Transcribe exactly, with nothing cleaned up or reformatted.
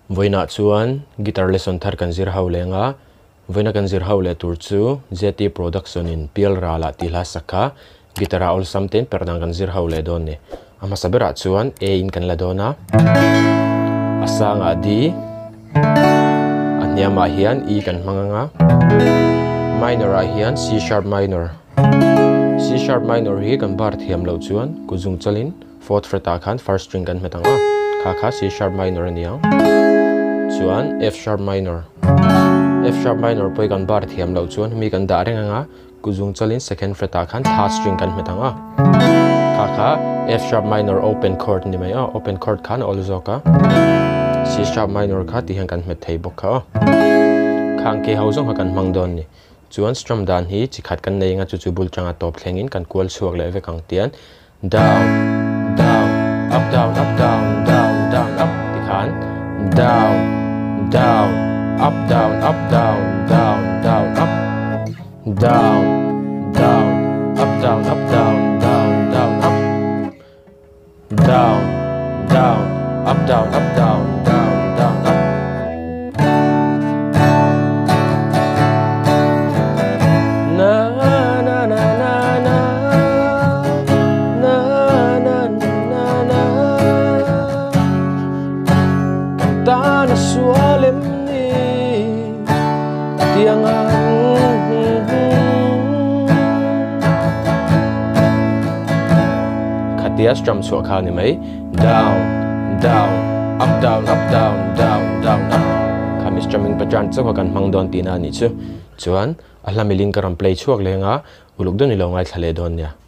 Voina chuan guitar lesson thar kan zir ho lenga voina kan zir ho le tur chu Z T production in Pialralah tila saka gitara all something Perhdan kan zir ho le don ni ama sabera chuan A in kan la dona asanga D anyama hian E kan manganga minor a hian C sharp minor C sharp minor hi kan bar thiam lo chuan kuzung chalin fourth fret a khan first string kan metanga kha kha C sharp minor ania chuan F sharp minor F sharp minor poi kan bar thiam lo chuan mi kan da renga kuzung chalin second fret a khan third string kan metanga kha kha F sharp minor open chord ni mai a open chord khan olzoka C sharp minor kha ti han kan met thei bok kha khang ke ho zong kan mangdon ni chuan strum dan hi chi khat kan nei nga chu chu bul changa top thlengin kan kual chuak le ve kang tian down down up down up down down down up ti khan down down up down up down down down up down down up down up down down down up down down up down up down down down up na na na na na na na na na ta na sualem ni tiangan khatia strum so kha ni mai down down up down up down down down up kami strumming pattern chu kan mangdon tina ni chu chuan ahlamiling karam play chuak lenga uluk don ni lo ngai thale don nia